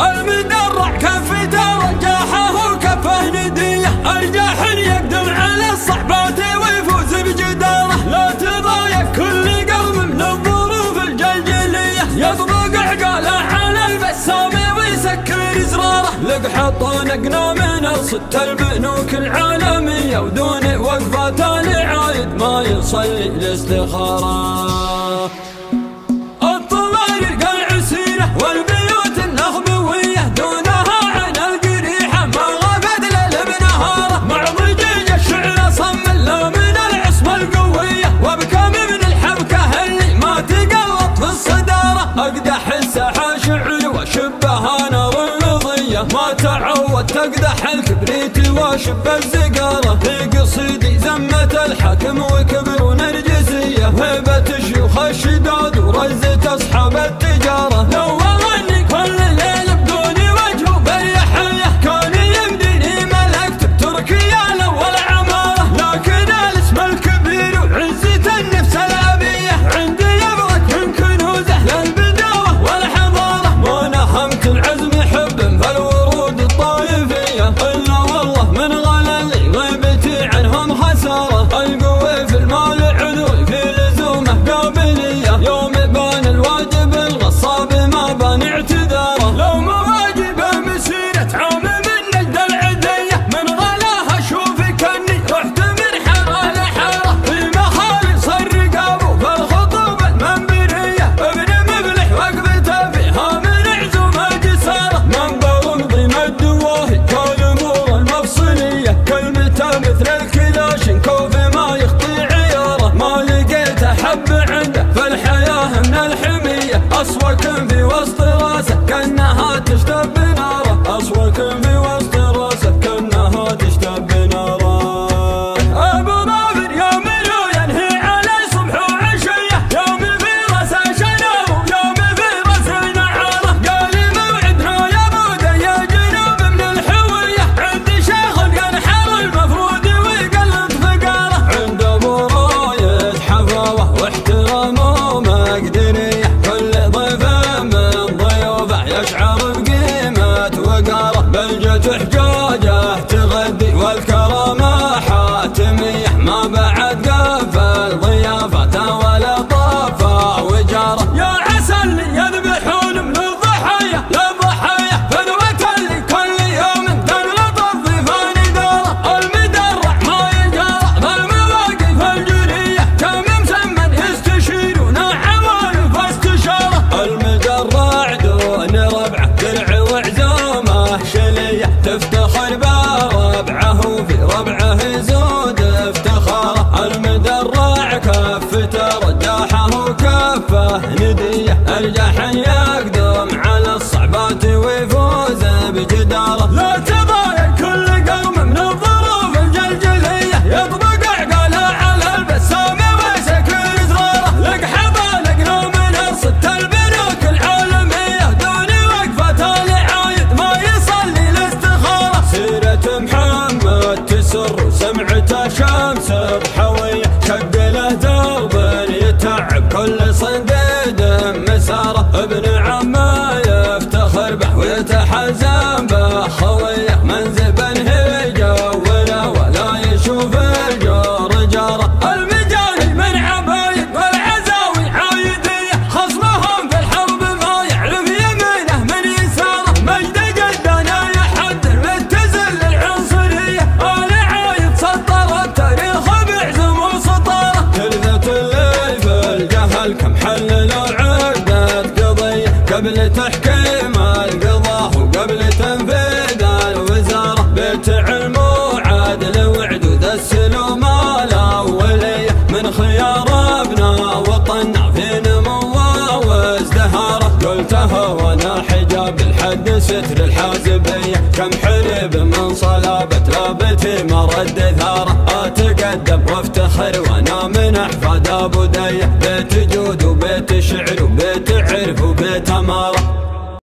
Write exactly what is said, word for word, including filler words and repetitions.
المدرع كفته رجاحه وكفه نديه، ارجاح يقدم على الصعبات ويفوز بجداره. لا تضايق كل قلب من الظروف الجلجليه، يطبق عقاله على البسام ويسكر زراره. لق حطونقنا من الصت البنوك العالميه، ودون وقفات العايد ما يصلي الاستخاره. الطوارق العسيره والبيوت النخبويه، دونها عن القريحه ما غابت ليل بنهاره. مع ضجيج الشعر صم لا من العصمه القويه، وبكم من الحبكه اللي ما تقلط في الصداره. اقدح الساحه شعر وشبها نار النضيه، ما تعود تقدح الكبريت وشب الزقاره. في قصيدي زمت الحكم وكبر ونرجسيه، هيبه شيوخ الشداد ورزة اصحاب التجاره. لو والله اني كل ليل بدوني وجه وبريحيه، كان يمديني ملكت بتركيا الاول عماره. لكن الاسم الكبير وعزة النفس الابيه، عندي يبرك من كنوزه للبداوه والحضاره. ما نهمت العزم حب فالورود الطائفيه، الا والله من غللي غيبتي عنهم خساره. القوي في المال عدوي في لزومه قابليه، يوم بان الواجب الغصاب ما بان اعتذاره. لو مواجبه مسيرة عام من نجد العديه، من غلاها اشوفي كاني رحت من حاره لحاره. في مخالص الرقاب وفي الخطوب المنبريه، ابن مبلح وقفته فيها من عزومه جساره. منبر ضيم الدواهي كالامور المفصليه، كلمته مثل الكلاشن كوف ما يخطي عياره. ما لقيت احب عنده فالحياه من الحميه، اصوك في وسط راسه كانها تشتب بناره. اصوك في وسط راسه كانها تشتب بناره. ابو ظافر يوم لو ينهي علي صبح وعشيه، يوم في راسه شنو يوم في راسه نعاره. قال موعدنا يا بوده يا جنوب من الحويه، عندي شيخ ينحر المفروض ويقلد فقاره. عند ابو رايد حفاوه واحترامه مقدريه، كل ضيف من ضيوفه يشعر بقيمه وقاره. بلجة حجاجه تغذي والكرامه حاتميه، ما بعد قفل ضيافته ولا طافه وجاره. يا عسى اللي يذبحون من الضحايا للضحايا، فدوة اللي كل يوم تنلطف ضيفان داره. المدرع ما يجاره بالمواقف الجريه، كم مسمن يستشيرون عوالف استشاره. المدرع دون ربعه درع وعزومه شليه، تفتخر بربعه وفي ربعه يزود افتخاره. المدرع كفته رجاحه وكفه نديه، ارجح يقدم على الصعبات ويفوز بجداره. لا تضايق كل قوم من الظروف الجلجليه، يطبق عقاله على البسام ويسكر زراره. لق حضانقنا من الصت البنوك العالميه، دون وقفه العايد ما يصلي الاستخاره. سيرة محمد تسر وسمعته شمس بحويه، شق له درب يتعب كل صنديد مساره. ابن عمه يفتخر به ويتحزن به خويه، من زبن هيجوله ولا يشوف الجور جاره. المجاني من عبايد والعزاوي عايديه، خصمهم في الحرب ما يعرف يمينه من يساره. مجد جدنا يحذر من تزل العنصريه، آل عايد سطر التاريخ بعزم وسطاره. تلذة الليل في الجهل كم حللوا عقدة قضيه، قبل تحكيم القضاء وقبل تنفيذ الوزاره. بيت علم وعدل وعدود السلوم الاوليه، من خيار ابنا وطننا في نموه وازدهاره. قلتها وانا حجاب الحد ستر الحازبيه، كم حرب من صلابه لابتي مرد ثاره.